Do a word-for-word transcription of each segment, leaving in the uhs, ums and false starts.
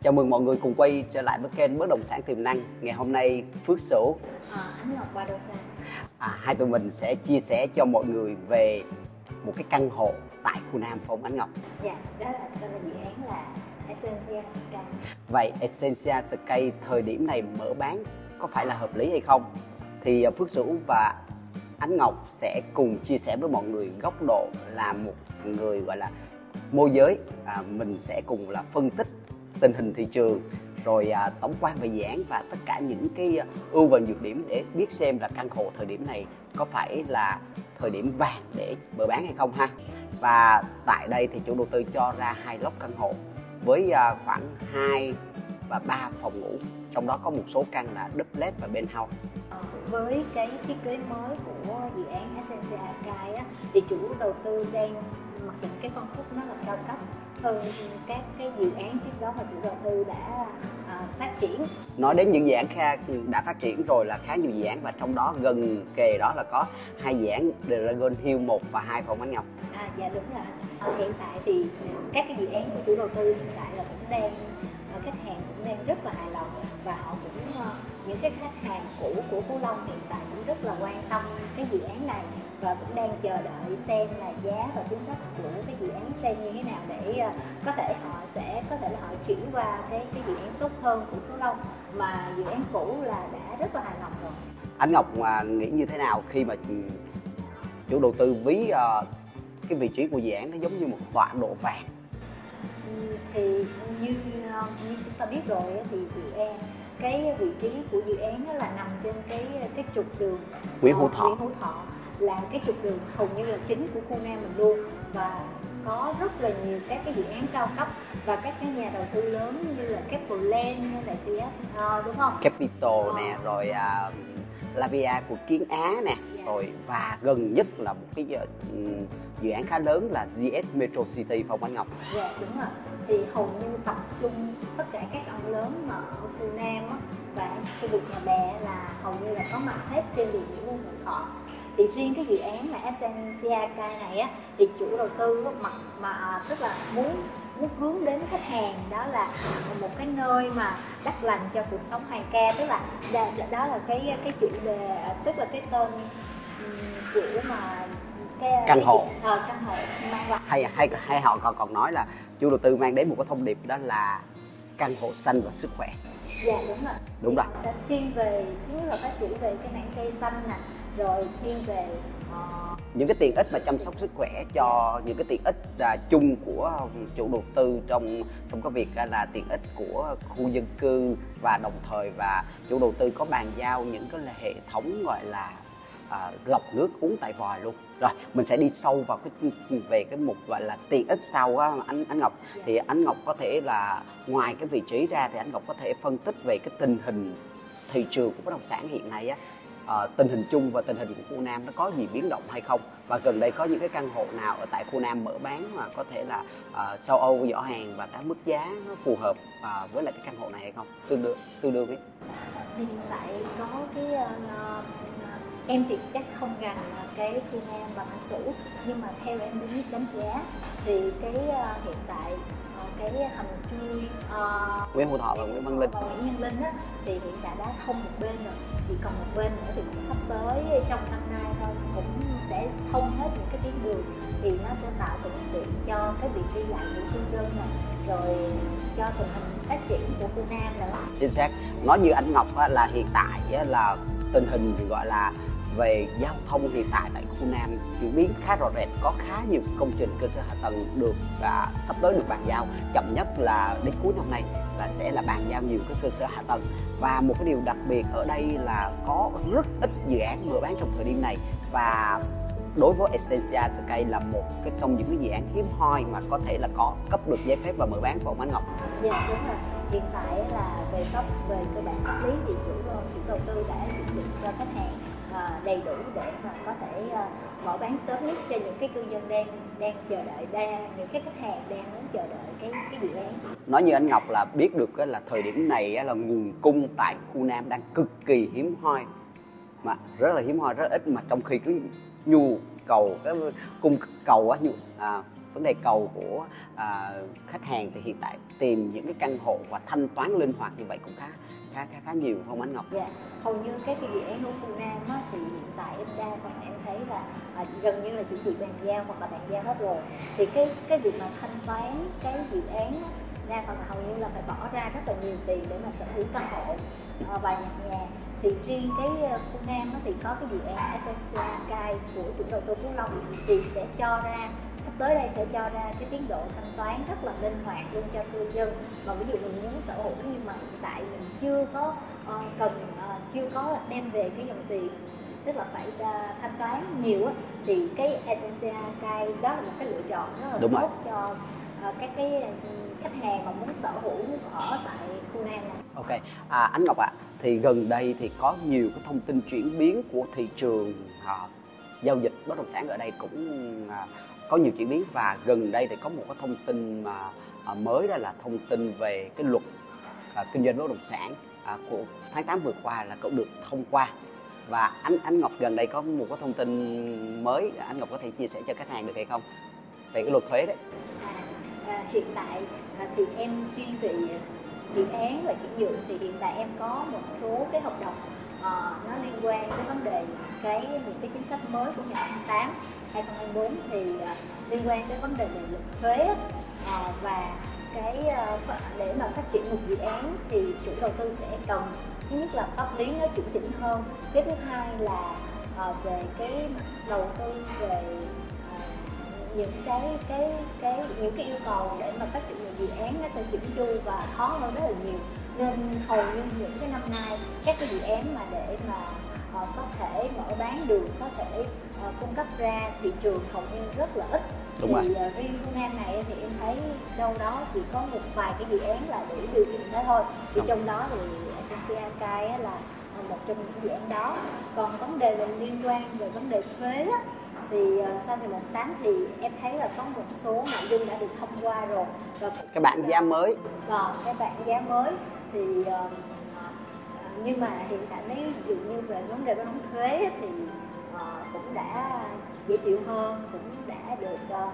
Chào mừng mọi người cùng quay trở lại với kênh Bất động sản tiềm năng. Ngày hôm nay Phước Sửu, à, Ánh Ngọc Ba Đô Sa. à, hai tụi mình sẽ chia sẻ cho mọi người về một cái căn hộ tại khu Nam phải không Ánh Ngọc? Dạ, đó là tên là dự án là Essentia Sky. Vậy Essentia Sky thời điểm này mở bán có phải là hợp lý hay không? Thì Phước Sửu và Ánh Ngọc sẽ cùng chia sẻ với mọi người góc độ là một người gọi là môi giới. À, mình sẽ cùng là phân tích tình hình thị trường, rồi à, tổng quan về dự án và tất cả những cái ưu và nhược điểm để biết xem là căn hộ thời điểm này có phải là thời điểm vàng để mở bán hay không ha. Và tại đây thì chủ đầu tư cho ra hai lốc căn hộ với à, khoảng hai và ba phòng ngủ, trong đó có một số căn là duplex và penthouse. Với cái thiết kế mới của dự án Essentia Sky á, thì chủ đầu tư đang mặc định cái phân khúc nó là cao cấp hơn các cái dự án trước đó mà chủ đầu tư đã à, phát triển. Nói đến những dự án khác đã phát triển rồi là khá nhiều dự án, và trong đó gần kề đó là có hai dự án Dragon Hill một và hai phòng Ánh Ngọc. À, dạ đúng rồi. À, hiện tại thì các cái dự án của chủ đầu tư hiện tại là cũng đang khách hàng cũng đang rất là hài lòng, và họ cũng những cái khách hàng cũ của Phú Long hiện tại cũng rất là quan tâm cái dự án này và cũng đang chờ đợi xem là giá và chính sách của cái dự án xem như thế nào để có thể họ sẽ có thể là họ chuyển qua cái cái dự án tốt hơn của Phú Long, mà dự án cũ là đã rất là hài lòng rồi. Ánh Ngọc nghĩ như thế nào khi mà chủ đầu tư ví uh, cái vị trí của dự án nó giống như một tọa độ vàng? Thì như như chúng ta biết rồi thì dự án cái vị trí của dự án là nằm trên cái cái trục đường Nguyễn Hữu Thọ. Nguyễn Hữu Thọ là cái trục đường hầu như là chính của khu Nam mình luôn, và có rất là nhiều các cái dự án cao cấp và các cái nhà đầu tư lớn như là Capitol hay là xê ép, à, đúng không? Capital ờ. nè, rồi uh, Lavia của Kiến Á nè, yeah. Rồi và gần nhất là một cái um, dự án khá lớn là giê ét Metro City phòng Ánh Ngọc. Dạ yeah, đúng rồi. Thì hầu như tập trung tất cả các ông lớn mà ở khu Nam á, và khu vực Nhà Bè là hầu như là có mặt hết trên đường Nguyễn Hữu Thọ. Thì riêng cái dự án là Essentia Sky này á, thì chủ đầu tư mặt mà tức là muốn muốn hướng đến khách hàng đó là một cái nơi mà đắc lành cho cuộc sống hàng ca, tức là đó là cái cái chủ đề, tức là cái tên của mà cái căn hộ cái, uh, căn hộ mang lại. hay hay hay họ còn còn nói là chủ đầu tư mang đến một cái thông điệp đó là căn hộ xanh và sức khỏe. Dạ đúng rồi. Đúng thì rồi. Sẽ thiên về thứ nhất là phát triển về cái mảng cây xanh nè, rồi thiên về uh... những cái tiện ích mà chăm sóc sức khỏe cho những cái tiện ích là chung của chủ đầu tư trong trong cái việc là tiện ích của khu dân cư, và đồng thời và chủ đầu tư có bàn giao những cái hệ thống gọi là à, lọc nước uống tại vòi luôn. Rồi mình sẽ đi sâu vào cái về cái mục gọi là tiện ích sau á anh anh Ngọc. Thì anh Ngọc có thể là ngoài cái vị trí ra thì anh Ngọc có thể phân tích về cái tình hình thị trường của bất động sản hiện nay á, à, tình hình chung và tình hình của khu Nam nó có gì biến động hay không, và gần đây có những cái căn hộ nào ở tại khu Nam mở bán mà có thể là uh, châu Âu giỏ hàng và cái mức giá nó phù hợp uh, với lại cái căn hộ này hay không, tương đương tương đương ấy. Thì hiện tại có cái uh, em thì chắc không rành cái khu Nam và Anh Sửu, nhưng mà theo em biết đánh giá thì cái uh, hiện tại uh, cái hầm chui uh, Nguyễn Hữu Thọ và Nguyễn Văn Linh và Nguyễn Văn Linh á, thì hiện tại đã thông một bên rồi, thì còn một bên nữa thì cũng sắp tới trong năm nay thôi cũng sẽ thông hết những cái tuyến đường, thì nó sẽ tạo thuận tiện cho cái việc đi lại của cư dân này, rồi cho tình hình phát triển của khu Nam nữa. Chính xác. Nói như anh Ngọc á, là hiện tại á, là tình hình thì gọi là về giao thông hiện tại tại khu Nam chuyển biến khá rõ rệt, có khá nhiều công trình cơ sở hạ tầng được à, sắp tới được bàn giao, chậm nhất là đến cuối năm nay là sẽ là bàn giao nhiều cái cơ sở hạ tầng. Và một cái điều đặc biệt ở đây là có rất ít dự án mở bán trong thời điểm này, và đối với Essentia Sky là một cái trong những cái dự án hiếm hoi mà có thể là có cấp được giấy phép và mở bán phòng Ánh Ngọc. Dạ đúng rồi. Hiện tại là về cấp về cơ bản pháp lý thì chủ chủ đầu tư đã chuẩn bị cho khách hàng uh, đầy đủ để mà có thể uh, mở bán sớm nhất cho những cái cư dân đang đang chờ đợi, đang những cái khách hàng đang muốn chờ đợi cái cái dự án. Nói như anh Ngọc là biết được là thời điểm này là nguồn cung tại khu Nam đang cực kỳ hiếm hoi, mà rất là hiếm hoi, rất ít, mà trong khi cứ nhu cầu cái cung cầu á, nhu, à, vấn đề cầu của à, khách hàng thì hiện tại tìm những cái căn hộ và thanh toán linh hoạt như vậy cũng khá khá khá, khá nhiều không anh Ngọc? Dạ, hầu như các cái dự án ở khu Nam á, thì hiện tại em đa phần em thấy là à, gần như là chuẩn bị bàn giao hoặc là bàn giao hết rồi. Thì cái cái việc mà thanh toán cái dự án á, đa phần là hầu như là phải bỏ ra rất là nhiều tiền để mà sở hữu căn hộ à, và nhà nhà. Thì riêng cái uh, khu Nam á, thì có cái dự án Essentia Sky của chủ đầu tư Phú Long thì sẽ cho ra sắp tới đây sẽ cho ra cái tiến độ thanh toán rất là linh hoạt luôn cho cư dân. Mà ví dụ mình muốn sở hữu nhưng mà hiện tại mình chưa có uh, cần uh, chưa có đem về cái dòng tiền, tức là phải uh, thanh toán nhiều á, thì cái Essentia Sky đó là một cái lựa chọn rất là Đúng tốt rồi. cho uh, các cái khách hàng mà muốn sở hữu ở tại khu Nam này. Ok, à, anh Ngọc ạ, à, thì gần đây thì có nhiều cái thông tin chuyển biến của thị trường à, giao dịch bất động sản ở đây cũng à, có nhiều chuyển biến, và gần đây thì có một cái thông tin mà à, mới, đó là thông tin về cái luật à, kinh doanh bất động sản à, của tháng tám vừa qua là cũng được thông qua. Và anh anh Ngọc gần đây có một cái thông tin mới, anh Ngọc có thể chia sẻ cho khách hàng được hay không về cái luật thuế đấy? À, à, hiện tại à, thì em chuyên về dự án và chuyển nhượng, thì hiện tại em có một số cái hợp đồng uh, nó liên quan đến vấn đề cái những cái chính sách mới của ngày tháng tám hai không hai bốn, thì uh, liên quan đến vấn đề về luật thuế uh, và cái uh, để mà phát triển một dự án thì chủ đầu tư sẽ cần thứ nhất là pháp lý nó chuẩn chỉnh hơn, cái thứ hai là uh, về cái mặt đầu tư, về những cái cái cái những cái yêu cầu để mà phát triển một dự án nó sẽ chỉnh chu và khó hơn rất là nhiều. Nên hầu như những cái năm nay các cái dự án mà để mà uh, có thể mở bán được, có thể uh, cung cấp ra thị trường hầu như rất là ít. Đúng thì rồi. uh, riêng khu Nam này thì em thấy đâu đó chỉ có một vài cái dự án là đủ điều kiện đó thôi. Thì Đúng. trong đó thì Essentia Sky là một trong những dự án đó. Còn vấn đề về liên quan về vấn đề thuế á, thì uh, sau ngày mùng tám thì em thấy là có một số nội dung đã được thông qua rồi. Và Cái bảng giá mới. Còn cái bảng giá mới thì uh, nhưng mà hiện tại mấy ví dụ như về vấn đề bán thuế thì uh, cũng đã dễ chịu hơn, cũng đã được uh,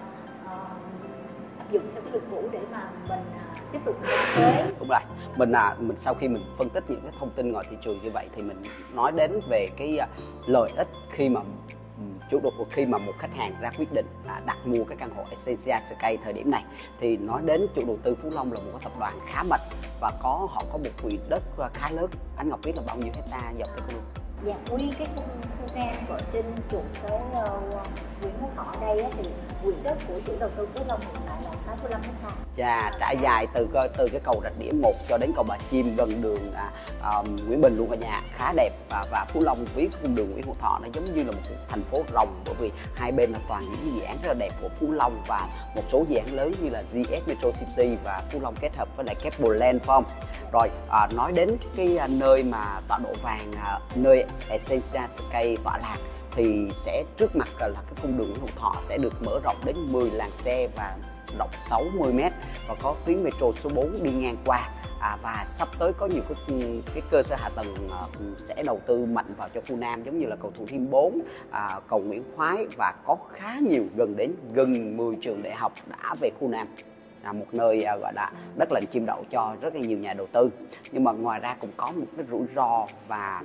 uh, áp dụng theo cái luật cũ để mà mình uh, tiếp tục nộp thuế. Đúng rồi. Mình à mình sau khi mình phân tích những cái thông tin ngoài thị trường như vậy thì mình nói đến về cái uh, lợi ích khi mà chủ đầu khi mà một khách hàng ra quyết định là đặt mua cái căn hộ Essentia Sky thời điểm này, thì nói đến chủ đầu tư Phú Long là một cái tập đoàn khá mạnh và có họ có một quỹ đất khá lớn. Anh Ngọc biết là bao nhiêu hecta dọc cái khu? Dạ, nguyên cái khu, khu Nam ở trên trục cái uh, Nguyễn Hữu Thọ đây á, thì quỹ đất của chủ đầu tư Phú Long hiện tại là sáu mươi lăm héc ta. Chà, trải dài từ từ cái cầu Rạch Đĩa một cho đến cầu Bà Chim gần đường à, à, Nguyễn Bình luôn cả nhà, khá đẹp. Và, và Phú Long với cung đường Nguyễn Hữu Thọ nó giống như là một thành phố rồng, bởi vì hai bên là toàn những dự án rất là đẹp của Phú Long và một số dự án lớn như là giê ét Metro City và Phú Long kết hợp với lại Capitol phải không? Rồi à, nói đến cái à, nơi mà tọa độ vàng, à, nơi Essentia Sky tọa lạc thì sẽ trước mặt là cái cung đường Nguyễn Hữu Thọ sẽ được mở rộng đến mười làn xe và rộng sáu mươi mét, và có tuyến metro số bốn đi ngang qua. À, và sắp tới có nhiều cái, cái cơ sở hạ tầng uh, sẽ đầu tư mạnh vào cho khu Nam, giống như là cầu Thủ Thiêm bốn, à, cầu Nguyễn Khoái, và có khá nhiều, gần đến gần mười trường đại học đã về khu Nam. Là một nơi uh, gọi là đất lành chim đậu cho rất là nhiều nhà đầu tư. Nhưng mà ngoài ra cũng có một cái rủi ro và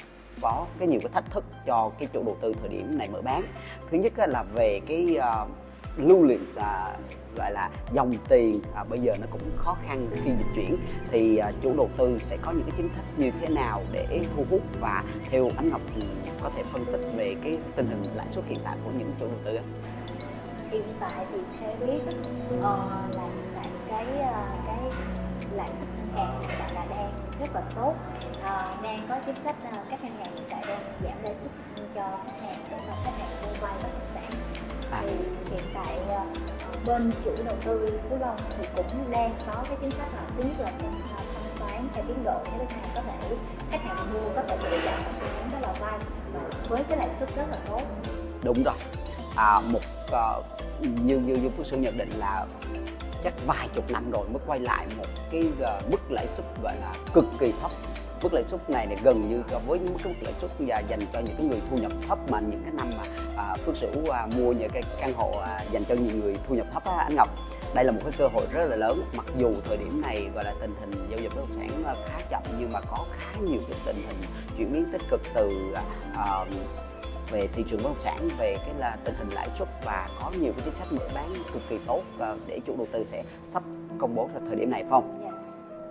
có cái nhiều cái thách thức cho cái chủ đầu tư thời điểm này mở bán. Thứ nhất là về cái uh, lưu lượng uh, gọi là dòng tiền à, bây giờ nó cũng khó khăn khi dịch chuyển, thì à, chủ đầu tư sẽ có những cái chính sách như thế nào để thu hút, và theo anh Ngọc có thể phân tích về cái tình hình lãi suất hiện tại của những chủ đầu tư? Hiện tại thì theo biết uh, là hiện tại cái uh, cái lãi suất ngân hàng hiện tại là đang rất là tốt, uh, đang có chính sách uh, các ngân hàng hiện tại đang giảm lãi suất cho khách hàng để mà khách hàng mua vay bất động sản. À. Thì hiện tại uh, bên chủ đầu tư Phú Long thì cũng đang có cái chính sách là thứ nhất là thanh toán theo tiến độ, cái thứ hai có thể khách hàng mua có thể lựa chọn các dự án đó là vay với cái lãi suất rất là tốt. Đúng rồi. À, một uh, như như như Phú Sư nhận định là chắc vài chục năm rồi mới quay lại một cái uh, mức lãi suất gọi là cực kỳ thấp mức lãi suất này là gần như với mức mức lãi suất và dành cho những cái người thu nhập thấp, mà những cái năm mà à, Phước Sửu à, mua những cái căn hộ à, dành cho những người thu nhập thấp á, anh Ngọc. Đây là một cái cơ hội rất là lớn, mặc dù thời điểm này gọi là tình hình giao dịch bất động sản khá chậm, nhưng mà có khá nhiều cái tình hình chuyển biến tích cực từ à, về thị trường bất động sản, về cái là tình hình lãi suất, và có nhiều cái chính sách mở bán cực kỳ tốt à, để chủ đầu tư sẽ sắp công bố vào thời điểm này, phải không? Dạ.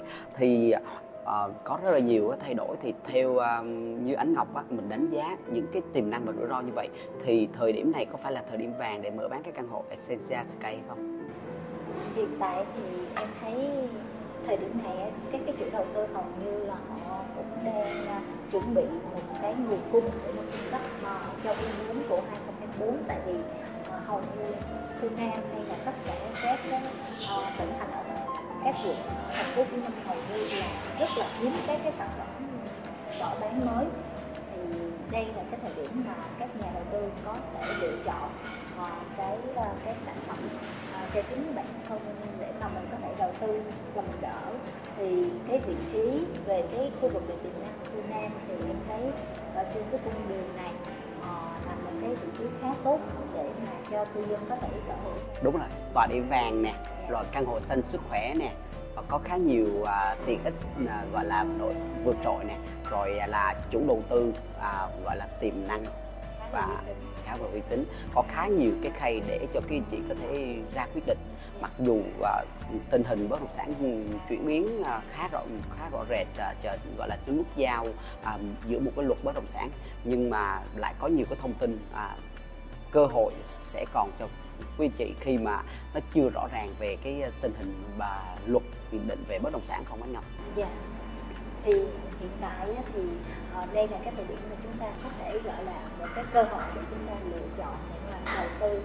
Thì uh, có rất là nhiều cái thay đổi. Thì theo uh, như Ánh Ngọc á, mình đánh giá những cái tiềm năng và rủi ro như vậy, thì thời điểm này có phải là thời điểm vàng để mở bán cái căn hộ Essentia Sky không? Hiện tại thì em thấy thời điểm này các cái chủ đầu tư hầu như là họ cũng đang uh, chuẩn bị một cái nguồn cung để mà cung cấp uh, cho quy muốn của hai không hai bốn, tại vì uh, hầu như khu Nam hay là tất cả các uh, tỉnh thành ở các quận thành phố Hồ Chí Minh hầu như là rất là hiếm các cái sản phẩm mở bán mới. Thì đây là cái thời điểm mà các nhà đầu tư có thể lựa chọn uh, cái uh, cái sản phẩm uh, cho chính bản thân để mà mình có thể đầu tư và mình đỡ. Thì cái vị trí về cái khu vực địa tiềm năng khu Nam thì em thấy ở trên cái cung đường này uh, là một cái vị trí khá tốt để mà cho cư dân có thể sở hữu. Đúng rồi, tọa điểm vàng nè, rồi căn hộ xanh sức khỏe nè, và có khá nhiều uh, tiện ích uh, gọi là nổi vượt trội nè, rồi là chủ đầu tư uh, gọi là tiềm năng và khá là uy tín, có khá nhiều cái khay để cho các anh chị có thể ra quyết định. Mặc dù uh, tình hình bất động sản chuyển biến uh, khá rõ khá rõ rệt, uh, chờ, gọi là cái nút giao uh, giữa một cái luật bất động sản, nhưng mà lại có nhiều cái thông tin uh, cơ hội sẽ còn cho quý anh chị khi mà nó chưa rõ ràng về cái tình hình và luật quy định về bất động sản, không anh Ngọc? Dạ. Thì hiện tại thì uh, đây là cái thời điểm mà chúng ta có thể gọi là một cái cơ hội để chúng ta lựa chọn để mà đầu tư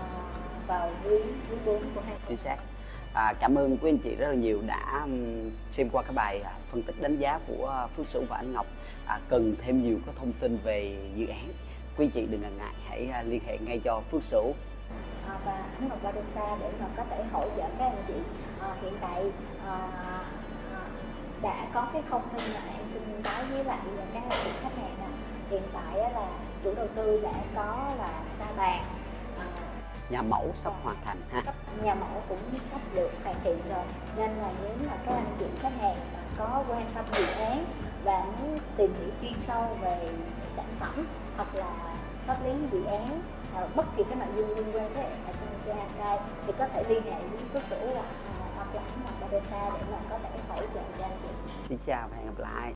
uh, vào quý quý bốn của hai. Chính xác. À, cảm ơn quý anh chị rất là nhiều đã um, xem qua cái bài uh, phân tích đánh giá của Phước Sửu và anh Ngọc. À, cần thêm nhiều cái thông tin về dự án, quý anh chị đừng ngần ngại, hãy uh, liên hệ ngay cho Phước Sửu À, và Ánh Ngọc Badosa để mà có thể hỗ trợ các anh chị. À, hiện tại à, đã có cái thông tin là em xin nói với lại các anh chị khách hàng là hiện tại là chủ đầu tư đã có là sa bàn, à, nhà mẫu sắp hoàn thành ha. Sắp, nhà mẫu cũng sắp được hoàn thiện rồi, nên là nếu mà các anh chị khách hàng có quan tâm dự án và muốn tìm hiểu chuyên sâu về sản phẩm hoặc là pháp lý dự án, à, bất kỳ cái nội dung liên quan tới Essentia Sky thì có thể liên hệ với Phước Sửu hoặc là Ánh Ngọc Badosa để mà có thể hỗ trợ cho anh chị. Xin chào và hẹn gặp lại.